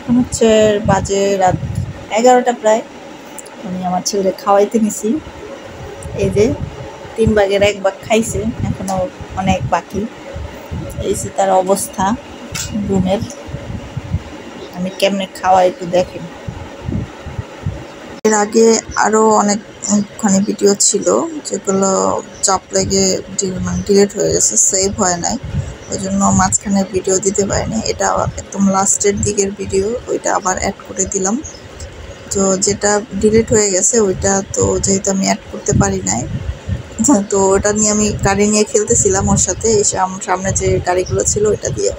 এখন হচ্ছে বাজে রাত 11টা প্রায়। আমি আমার ছেলে খাওয়াইতে নিছি। এই যে 3 ভাগের 1 ভাগ খাইছে, এখনো অনেক বাকি। এই যে তার অবস্থা রুমের। আমি কেমনে খাওয়াই একটু দেখেন। এর আগে আরো অনেকখানি ভিডিও ছিল যেগুলো চাপ লেগে ডিলিট হয়ে গেছে, সেভ হয় নাই, ওই জন্য মাঝখানে ভিডিও দিতে পারিনি। এটা একদম লাস্টের দিকের ভিডিও, ওইটা আবার অ্যাড করে দিলাম। তো যেটা ডিলিট হয়ে গেছে ওইটা তো যেহেতু আমি অ্যাড করতে পারি নাই, তো ওটা নিয়ে আমি গাড়ি নিয়ে খেলতেছিলাম ওর সাথে। এসে আমার সামনে যে গাড়িগুলো ছিল ওইটা দিয়ে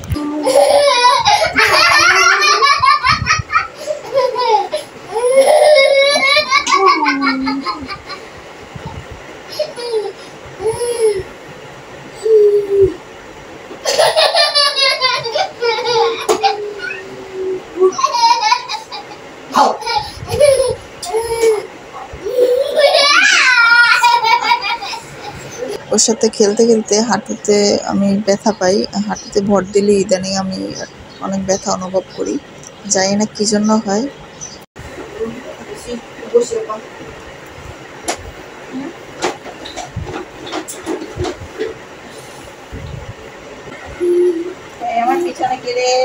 ওর সাথে খেলতে খেলতে হাঁটুতে আমি ব্যথা পাই। হাঁটুতে ভর দিলে ইদানিং আমি অনেক ব্যথা অনুভব করি, জানি না কি জন্য হয়। আমার পিছনে কে রে?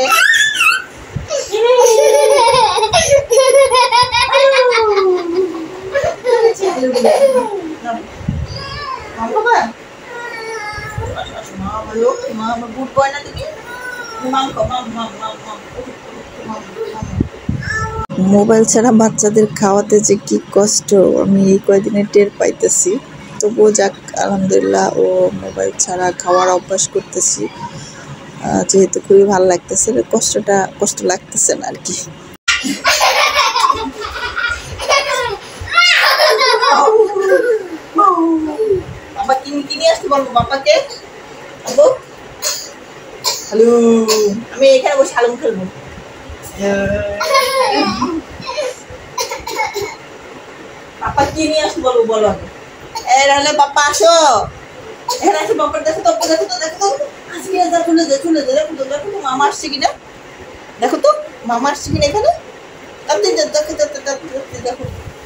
মোবাইল ছাড়া বাচ্চাদের খাওয়াতে যে কি কষ্ট আমি এই কয়দিনে টের পাইতেছি। তবুও যাক, আলহামদুলিল্লাহ ও মোবাইল ছাড়া খাওয়ার অভ্যাস করতেছি, যেহেতু খুবই ভালো লাগতেছে। কষ্ট লাগতেছে না আর কি। বাবা কিনে আসতে বলবো বাবাকে। হ্যালো, আমি এখানে বসে হালুম খেলবো। পাপা কি নিয়ে আসতে বলবো বলো আগে। হলে পাপা আসো, এখানে আসো। বাবা দেখো তো আজকে দেখো তো মামা আসছে কিনা, দেখো তো মামা আসছে কিনা এখানে। দেখো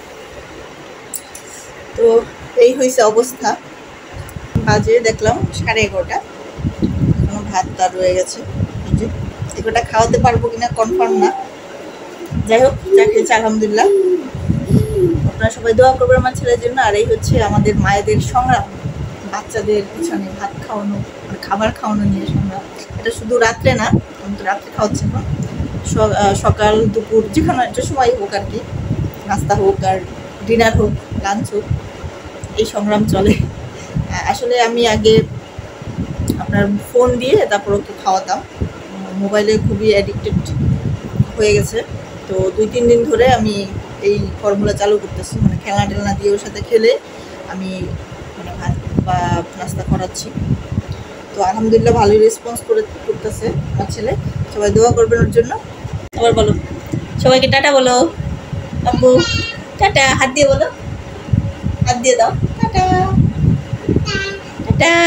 তো এই হয়েছে অবস্থা। বাজে দেখলাম 11:30। এখনো ভাতটা রয়ে গেছে। এগুলোটা খাওয়াতে পারবো কিনা কনফার্ম না। যাই হোক, যা খেয়েছে আলহামদুলিল্লাহ। আপনারা সবাই দোয়া করবেন আমার ছেলের জন্য। আর এই হচ্ছে আমাদের মায়েদের সংগ্রাম, বাচ্চাদের পিছনে ভাত খাওয়ানো, খাবার খাওয়ানো নিয়ে সংগ্রাম। এটা শুধু রাত্রে না, আমি তো রাত্রে খাওয়াচ্ছি না, সকাল দুপুর যেখানে একটা সময় হোক আর কি, নাস্তা হোক আর ডিনার হোক, লাঞ্চ হোক, এই সংগ্রাম চলে। আসলে আমি আগে আপনার ফোন দিয়ে তারপর ওকে খাওয়াতাম। মোবাইলে খুবই অ্যাডিক্টেড হয়ে গেছে। তো 2-3 দিন ধরে আমি এই ফর্মুলা চালু করতেছি, মানে খেলনা টেলনা দিয়ে ওর সাথে খেলে আমি মানে ভাত বা নাস্তা করাচ্ছি। তো আলহামদুলিল্লাহ ভালোই রেসপন্স করতেছে আমার ছেলে। সবাই দোয়া করবেন ওর জন্য। আবার বলো, সবাইকে টাটা বলো। আব্বু টাটা, হাত দিয়ে বলো, হাত দিয়ে দাও, টাটা টাটা।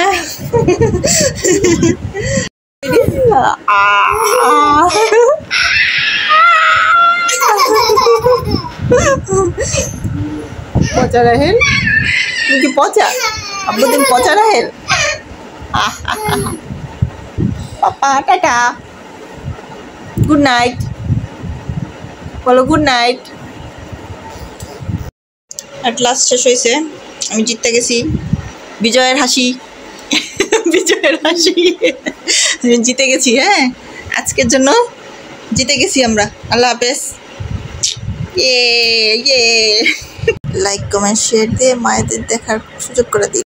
পচা রাহেল, তুমি কি পচা? আব্বু তুমি পচা Rahel. Papa tata, good night বলো, গুড নাইট। অ্যাট লাস্ট শেষ হয়েছে, আমি জিততে গেছি। বিজয়ের হাসি, বিজয়ের হাসি, জিতে গেছি। হ্যাঁ, আজকের জন্য জিতে গেছি আমরা। আল্লাহ হাফেজ। ইয়ে লাইক কমেন্ট শেয়ার দিয়ে মায়েদের দেখার সুযোগ করে দিই।